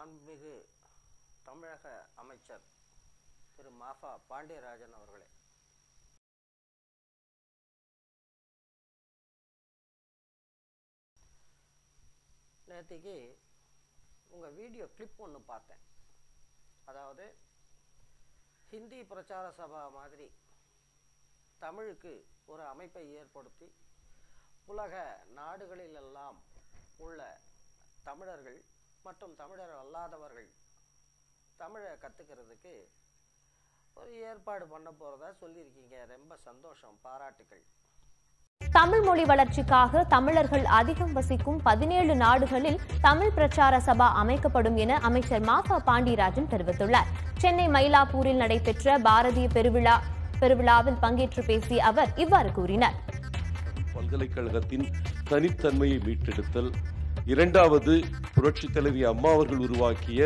மாண்புமிகு தமிழக அமைச்சர் திரு மாஃபா பாண்டியராஜன் அவர்களே, நேற்றுக்கு உங்கள் வீடியோ கிளிப் ஒன்று பார்த்தேன். அதாவது ஹிந்தி பிரச்சார சபா மாதிரி தமிழுக்கு ஒரு அமைப்பை ஏற்படுத்தி உலக நாடுகளிலெல்லாம் உள்ள தமிழர்கள் மற்றும் தமிழர் அல்லாதவர்கள் தமிழை கற்றுக்கிறதுக்கு ஒரு ஏற்பாடு பண்ண போகிறதா சொல்லியிருக்கீங்க. ரொம்ப சந்தோஷம், பாராட்டுக்கள். தமிழ் மொழி வளர்ச்சிக்காக தமிழர்கள் அதிகம் வசிக்கும் 17 நாடுகளில் தமிழ் பிரச்சார சபா அமைக்கப்படும் என அமைச்சர் மாஃபா பாண்டியராஜன் தெரிவித்துள்ளார். சென்னை மயிலாப்பூரில் நடைபெற்ற பாரதிய பெருவிழாவில் பங்கேற்று பேசிய அவர் இவ்வாறு கூறினார். பல்கலைக்கழகத்தின் தனித்தன்மையை மீட்டெடுத்தல், இரண்டாவது புரட்சித் தலைவி அம்மா அவர்கள் உருவாக்கிய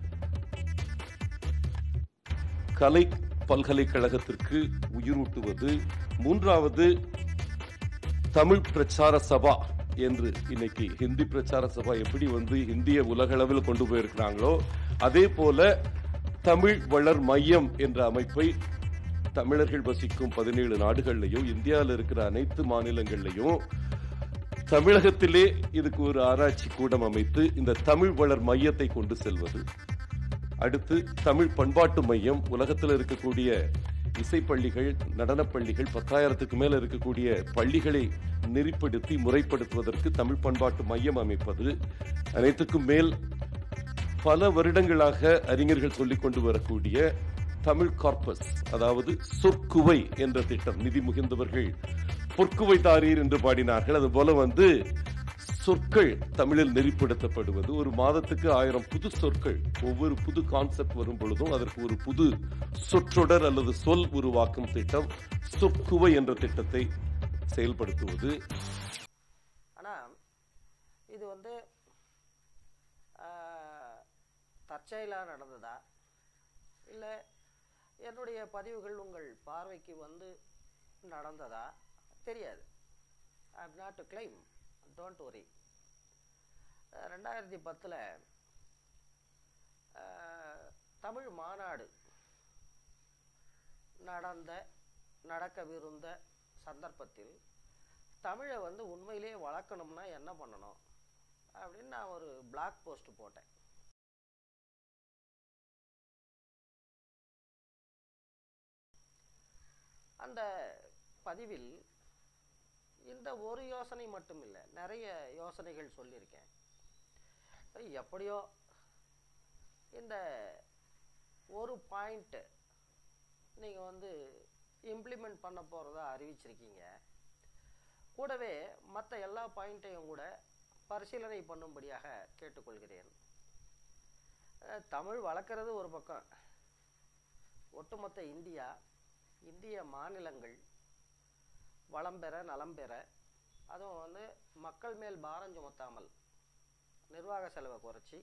கலை பல்கலைக்கழகத்திற்கு உயிரூட்டுவது, மூன்றாவது தமிழ் பிரச்சார சபா என்று இன்னைக்கு ஹிந்தி பிரச்சார சபா எப்படி இந்திய உலகளவில் கொண்டு போயிருக்கிறாங்களோ அதே போல தமிழ் வளர் மையம் என்ற அமைப்பை தமிழர்கள் வசிக்கும் 17 நாடுகள்லையும் இந்தியாவில் இருக்கிற அனைத்து மாநிலங்கள்லையும் தமிழகத்திலே இதுக்கு ஒரு ஆராய்ச்சி கூடம் அமைத்து இந்த தமிழ் வளர் மையத்தை கொண்டு செல்வது. அடுத்து தமிழ் பண்பாட்டு மையம், உலகத்தில் இருக்கக்கூடிய இசைப்பள்ளிகள், நடனப் பள்ளிகள், 10,000க்கு மேல இருக்கக்கூடிய பள்ளிகளை நெறிப்படுத்தி முறைப்படுத்துவதற்கு தமிழ் பண்பாட்டு மையம் அமைப்பது. அனைத்துக்கும் மேல் பல வருடங்களாக அறிஞர்கள் சொல்லிக் கொண்டு வரக்கூடிய தமிழ் கார்பஸ், அதாவது சொற்குவை என்ற திட்டம். நிதி முகிழ்ந்தவர்கள் பொற்குவை தாரீர் என்று பாடினார்கள். அதுபோல சொற்கள் தமிழில் நெறிப்படுத்தப்படுவது. ஒரு மாதத்துக்கு 1000 புது சொற்கள், ஒவ்வொரு புது கான்செப்ட் வரும் பொழுதும் அதற்கு ஒரு புது சொற்றொடர் அல்லது சொல் உருவாக்கும் திட்டம், சொற்குவை என்ற திட்டத்தை செயல்படுத்துவது. ஆனா இது தற்செயலா நடந்ததா இல்லை என்னுடைய பதிவுகள் உங்கள் பார்வைக்கு நடந்ததா தெரியாது. ஐ am not to claim, don't worry. 2010 Tamil மாநாடு நடக்கவிருந்த சந்தர்ப்பத்தில் தமிழை உண்மையிலேயே வளர்க்கணும்னா என்ன பண்ணணும் அப்படின்னு நான் ஒரு பிளாக் போஸ்ட் போட்டேன். அந்த பதிவில் இந்த ஒரு யோசனை மட்டும் இல்லை, நிறைய யோசனைகள் சொல்லியிருக்கேன். எப்படியோ இந்த ஒரு பாயிண்ட் நீங்கள் இம்ப்ளிமெண்ட் பண்ண போகிறதா அறிவிச்சிருக்கீங்க. கூடவே மற்ற எல்லா பாயிண்ட்டையும் கூட பரிசீலனை பண்ணும்படியாக கேட்டுக்கொள்கிறேன். தமிழ் வளர்க்குறது ஒரு பக்கம், ஒட்டுமொத்த இந்திய மாநிலங்கள் வளம் பெற, நலம் பெற, அதுவும் மக்கள் மேல் பாரம் சுமத்தாமல் நிர்வாக செலவை குறைச்சி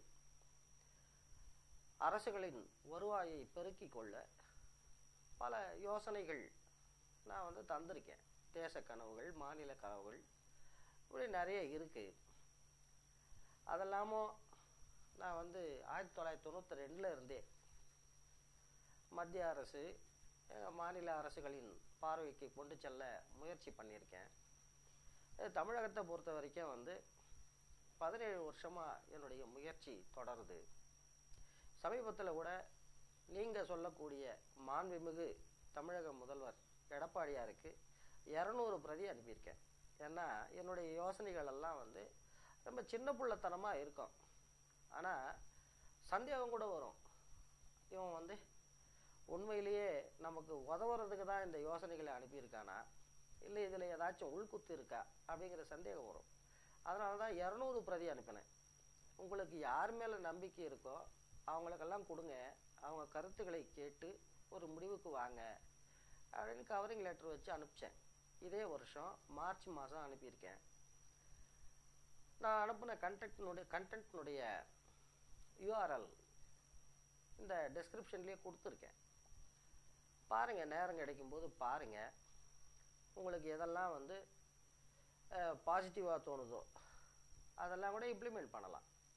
அரசுகளின் வருவாயை பெருக்கிக் கொள்ள பல யோசனைகள் நான் தந்திருக்கேன். தேச கனவுகள், மாநில கனவுகள், இப்படி நிறைய இருக்கு. அதெல்லாமும் நான் 1992 இருந்தே மத்திய அரசு, மாநில அரசுகளின் பார்வைக்கு கொண்டு செல்ல முயற்சி பண்ணியிருக்கேன். தமிழகத்தை பொறுத்த வரைக்கும் 17 வருஷமாக என்னுடைய முயற்சி தொடருது. சமீபத்தில் கூட நீங்கள் சொல்லக்கூடிய மாண்புமிகு தமிழக முதல்வர் எடப்பாடியாருக்கு 200 பிரதி அனுப்பியிருக்கேன். ஏன்னா என்னுடைய யோசனைகள் எல்லாம் ரொம்ப சின்ன பிள்ளைத்தனமாக இருக்கும். ஆனால் சந்தேகம் கூட வரும், இவன் உண்மையிலேயே நமக்கு உதவுறதுக்கு தான் இந்த யோசனைகளை அனுப்பியிருக்கானா, இல்லை இதில் ஏதாச்சும் உள்குத்து இருக்கா அப்படிங்கிற சந்தேகம் வரும். அதனால தான் 200 பிரதி அனுப்பினேன். உங்களுக்கு யார் மேலே நம்பிக்கை இருக்கோ அவங்களுக்கெல்லாம் கொடுங்க, அவங்க கருத்துக்களை கேட்டு ஒரு முடிவுக்கு வாங்க அப்படின்னு கவரிங் லெட்டர் வச்சு அனுப்பிச்சேன். இதே வருஷம் மார்ச் மாதம் அனுப்பியிருக்கேன். நான் அனுப்பின கண்டென்ட்னுடைய URL இந்த டெஸ்கிரிப்ஷன்லேயே கொடுத்துருக்கேன். பாருங்கள், நேரம் கிடைக்கும்போது பாருங்கள். உங்களுக்கு எதெல்லாம் பாசிட்டிவாக தோணுதோ அதெல்லாம் கூட இம்ப்ளிமெண்ட் பண்ணலாம்.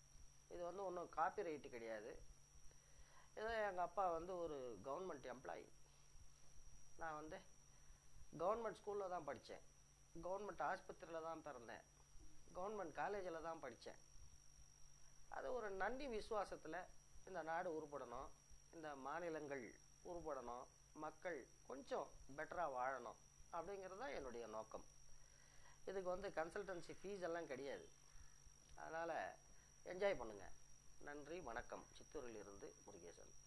இது வந்து ஒன்றும் காப்பிரைட்டு கிடையாது. ஏதோ எங்கள் அப்பா வந்து ஒரு கவர்மெண்ட் எம்ப்ளாயி. நான் வந்து கவர்மெண்ட் ஸ்கூலில் தான் படித்தேன், கவர்மெண்ட் ஆஸ்பத்திரியில் தான் பிறந்தேன், கவர்மெண்ட் காலேஜில் தான் படித்தேன். அது ஒரு நன்றி விசுவாசத்தில் இந்த நாடு உருப்படணும், இந்த மாநிலங்கள் உருப்படணும், மக்கள் கொஞ்சம் பெட்டராக வாழணும் அப்படிங்கிறது தான் என்னுடைய நோக்கம். இதுக்கு வந்து கன்சல்டன்சி ஃபீஸ் எல்லாம் கிடையாது. அதனால் என்ஜாய் பண்ணுங்கள். நன்றி, வணக்கம். சித்தூரிலிருந்து முருகேசன்.